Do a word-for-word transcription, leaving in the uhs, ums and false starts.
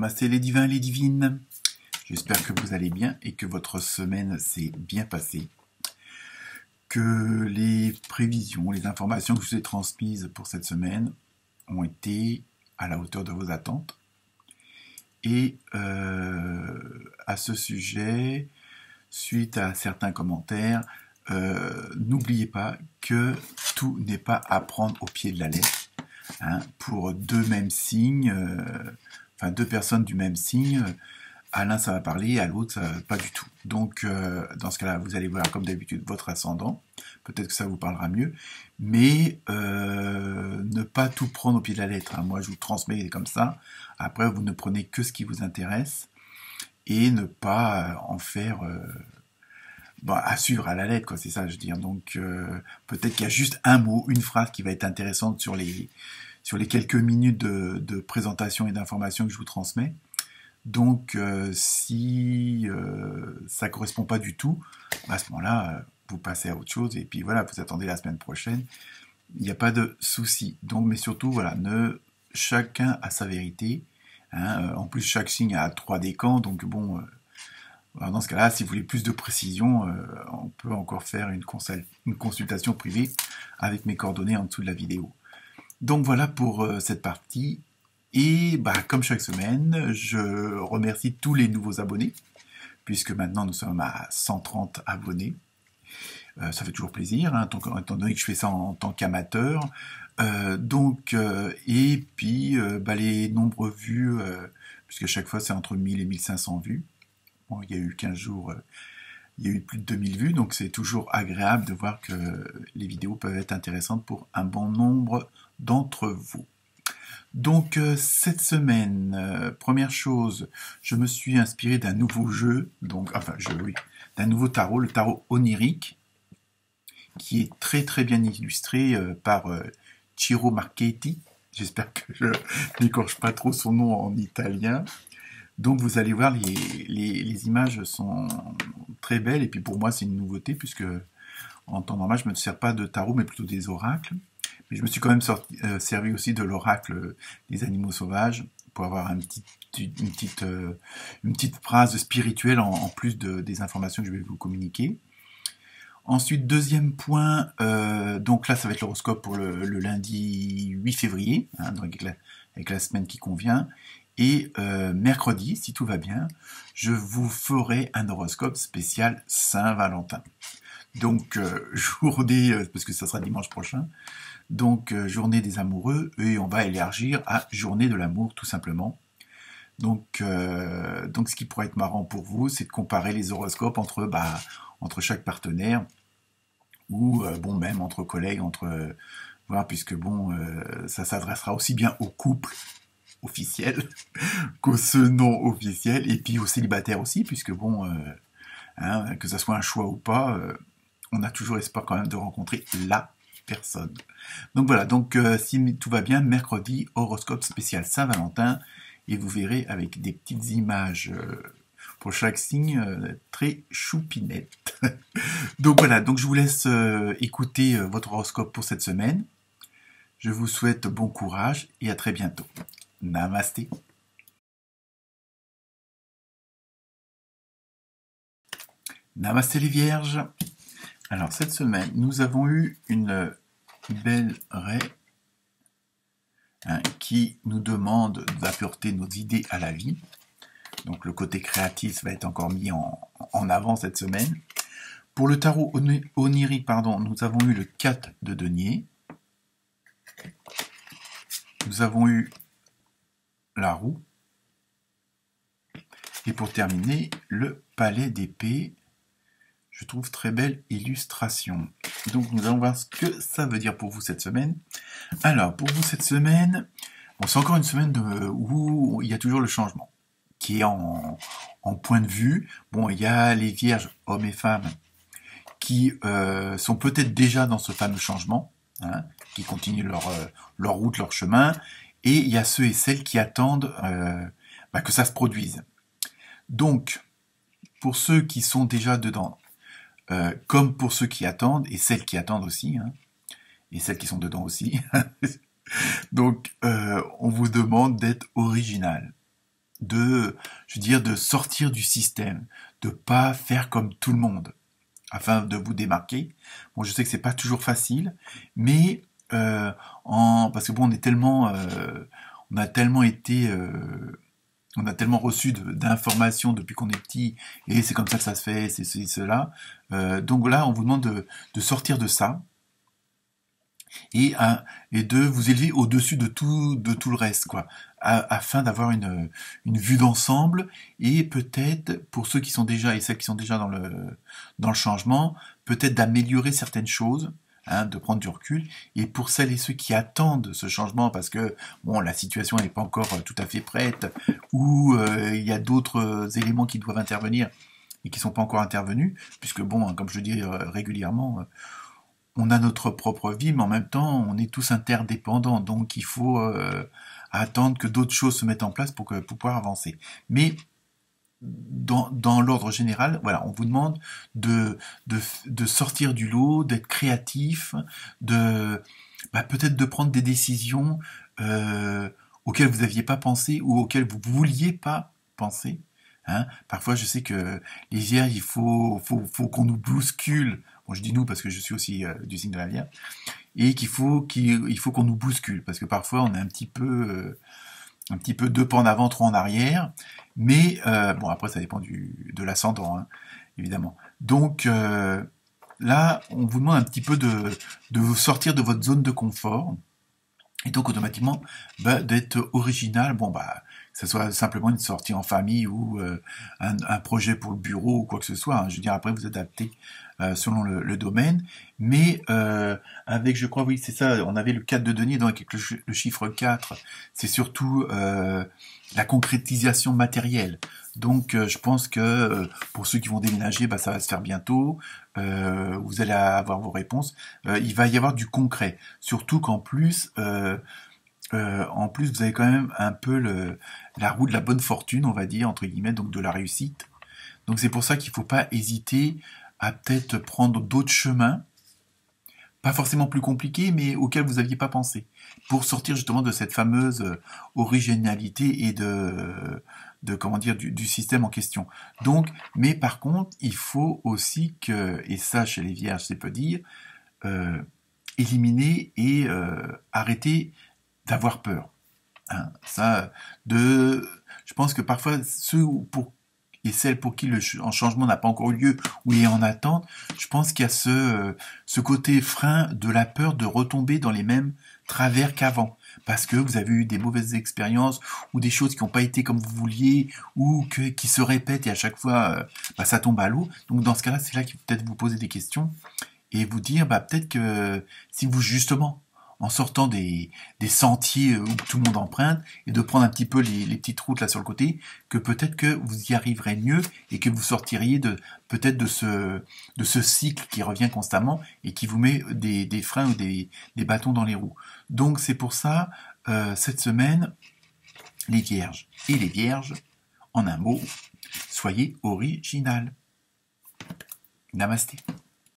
Namasté les divins, les divines. J'espère que vous allez bien et que votre semaine s'est bien passée. Que les prévisions, les informations que je vous ai transmises pour cette semaine ont été à la hauteur de vos attentes. Et euh, à ce sujet, suite à certains commentaires, euh, n'oubliez pas que tout n'est pas à prendre au pied de la lettre. Hein, pour deux mêmes signes, euh, enfin deux personnes du même signe, à l'un ça va parler, à l'autre pas du tout. Donc euh, dans ce cas-là, vous allez voir comme d'habitude votre ascendant, peut-être que ça vous parlera mieux, mais euh, ne pas tout prendre au pied de la lettre. Hein. Moi je vous transmets comme ça, après vous ne prenez que ce qui vous intéresse, et ne pas en faire... Euh, Bon, à suivre à la lettre, quoi, c'est ça, je veux dire. Donc, euh, peut-être qu'il y a juste un mot, une phrase qui va être intéressante sur les, sur les quelques minutes de, de présentation et d'information que je vous transmets. Donc, euh, si euh, ça correspond pas du tout, à ce moment-là, euh, vous passez à autre chose et puis voilà, vous attendez la semaine prochaine. Il n'y a pas de souci. Donc, mais surtout, voilà, ne, chacun a sa vérité. Hein, en plus, chaque signe a trois décans, donc bon. Euh, Alors dans ce cas-là, si vous voulez plus de précision, euh, on peut encore faire une, consul- une consultation privée avec mes coordonnées en dessous de la vidéo. Donc voilà pour euh, cette partie. Et bah, comme chaque semaine, je remercie tous les nouveaux abonnés, puisque maintenant nous sommes à cent trente abonnés. Euh, ça fait toujours plaisir, hein, tant, étant donné que je fais ça en, en tant qu'amateur. Euh, donc, euh, et puis euh, bah, les nombreux vues, euh, puisque chaque fois c'est entre mille et mille cinq cents vues. Bon, il y a eu quinze jours, euh, il y a eu plus de deux mille vues, donc c'est toujours agréable de voir que les vidéos peuvent être intéressantes pour un bon nombre d'entre vous. Donc euh, cette semaine, euh, première chose, je me suis inspiré d'un nouveau jeu, donc enfin jeu, oui, d'un nouveau tarot, le tarot onirique, qui est très très bien illustré euh, par euh, Ciro Marchetti. J'espère que je n'écorche pas trop son nom en italien. Donc vous allez voir, les, les, les images sont très belles, et puis pour moi c'est une nouveauté, puisque en temps normal je ne me sers pas de tarot, mais plutôt des oracles. Mais je me suis quand même sorti, euh, servi aussi de l'oracle des animaux sauvages, pour avoir un petit, une, petite, euh, une petite phrase spirituelle en, en plus de, des informations que je vais vous communiquer. Ensuite, deuxième point, euh, donc là ça va être l'horoscope pour le, le lundi huit février, hein, donc avec, la, avec la semaine qui convient. Et euh, mercredi, si tout va bien, je vous ferai un horoscope spécial Saint-Valentin. Donc, euh, journée, euh, parce que ça sera dimanche prochain, donc euh, journée des amoureux, et on va élargir à journée de l'amour, tout simplement. Donc, euh, donc, ce qui pourrait être marrant pour vous, c'est de comparer les horoscopes entre, bah, entre chaque partenaire, ou, euh, bon, même entre collègues, entre, euh, voilà, puisque, bon, euh, ça s'adressera aussi bien aux couples officiel qu'au ce non officiel, et puis aux célibataires aussi, puisque bon, euh, hein, que ça soit un choix ou pas, euh, on a toujours espoir quand même de rencontrer la personne. Donc voilà, donc euh, si tout va bien, mercredi, horoscope spécial Saint-Valentin, et vous verrez avec des petites images euh, pour chaque signe, euh, très choupinettes. Donc voilà, donc je vous laisse euh, écouter euh, votre horoscope pour cette semaine. Je vous souhaite bon courage et à très bientôt. Namasté. Namasté les vierges. Alors cette semaine, nous avons eu une belle raie hein, qui nous demande d'apporter nos idées à la vie. Donc le côté créatif va être encore mis en, en avant cette semaine. Pour le tarot onirique, pardon, nous avons eu le quatre de denier. Nous avons eu la roue. Et pour terminer, le palais d'épée. Je trouve très belle illustration. Donc nous allons voir ce que ça veut dire pour vous cette semaine. Alors, pour vous cette semaine, bon, c'est encore une semaine de, où il y a toujours le changement, qui est en, en point de vue. Bon, il y a les vierges, hommes et femmes, qui euh, sont peut-être déjà dans ce fameux changement, hein, qui continuent leur, euh, leur route, leur chemin. Et il y a ceux et celles qui attendent euh, bah, que ça se produise. Donc, pour ceux qui sont déjà dedans, euh, comme pour ceux qui attendent, et celles qui attendent aussi, hein, et celles qui sont dedans aussi, donc euh, on vous demande d'être original. de, je veux dire, de sortir du système, de pas faire comme tout le monde, afin de vous démarquer. Bon, je sais que c'est pas toujours facile, mais euh, en, parce que bon, on est tellement, euh, on a tellement été, euh, on a tellement reçu d'informations depuis qu'on est petit, et c'est comme ça que ça se fait, c'est ceci, cela. Euh, donc là, on vous demande de, de sortir de ça. Et, à, et de vous élever au-dessus de tout, de tout le reste, quoi, à, afin d'avoir une, une vue d'ensemble, et peut-être, pour ceux qui sont déjà, et celles qui sont déjà dans le, dans le changement, peut-être d'améliorer certaines choses, hein, de prendre du recul, et pour celles et ceux qui attendent ce changement, parce que, bon, la situation n'est pas encore tout à fait prête, ou euh, il y a d'autres éléments qui doivent intervenir, et qui ne sont pas encore intervenus, puisque, bon, hein, comme je le dis euh, régulièrement, euh, on a notre propre vie, mais en même temps, on est tous interdépendants. Donc, il faut euh, attendre que d'autres choses se mettent en place pour, que, pour pouvoir avancer. Mais dans, dans l'ordre général, voilà, on vous demande de, de, de sortir du lot, d'être créatif, de bah, peut-être de prendre des décisions euh, auxquelles vous n'aviez pas pensé ou auxquelles vous ne vouliez pas penser. Hein, parfois, je sais que les vierges, il faut, faut, faut qu'on nous bouscule. Bon, je dis nous parce que je suis aussi euh, du signe de la Vierge, et qu'il faut qu'il il faut qu'on nous bouscule parce que parfois on est un petit peu, euh, un petit peu deux pas en avant, trois en arrière. Mais euh, bon, après ça dépend du de l'ascendant, hein, évidemment. Donc euh, là, on vous demande un petit peu de de vous sortir de votre zone de confort. Et donc automatiquement, bah, d'être original, bon bah, que ce soit simplement une sortie en famille ou euh, un, un projet pour le bureau ou quoi que ce soit. Hein. Je veux dire, après vous adaptez euh, selon le, le domaine, mais euh, avec, je crois, oui, c'est ça. On avait le quatre de denier, donc avec le, le chiffre quatre, c'est surtout euh, la concrétisation matérielle. Donc, euh, je pense que euh, pour ceux qui vont déménager, bah, ça va se faire bientôt. Euh, vous allez avoir vos réponses. Euh, il va y avoir du concret. Surtout qu'en plus, euh, euh, en plus, vous avez quand même un peu le, la roue de la bonne fortune, on va dire, entre guillemets, donc de la réussite. Donc, c'est pour ça qu'il ne faut pas hésiter à peut-être prendre d'autres chemins, pas forcément plus compliqués, mais auxquels vous n'aviez pas pensé, pour sortir justement de cette fameuse originalité et de, de comment dire, du, du système en question. Donc, mais par contre, il faut aussi que, et ça chez les vierges, c'est peu dire, euh, éliminer et euh, arrêter d'avoir peur. Hein, ça, de, je pense que parfois ceux pour et celles pour qui le changement n'a pas encore eu lieu ou est en attente, je pense qu'il y a ce, ce côté frein de la peur de retomber dans les mêmes travers qu'avant. Parce que vous avez eu des mauvaises expériences ou des choses qui n'ont pas été comme vous vouliez ou que, qui se répètent et à chaque fois, bah, ça tombe à l'eau. Donc dans ce cas-là, c'est là qu'il faut peut-être vous poser des questions et vous dire, bah, peut-être que si vous justement, en sortant des, des sentiers où tout le monde emprunte et de prendre un petit peu les, les petites routes là sur le côté, que peut-être que vous y arriverez mieux et que vous sortiriez de peut-être de ce de ce cycle qui revient constamment et qui vous met des, des freins ou des, des bâtons dans les roues. Donc c'est pour ça, euh, cette semaine, les vierges et les vierges, en un mot, soyez original. Namasté.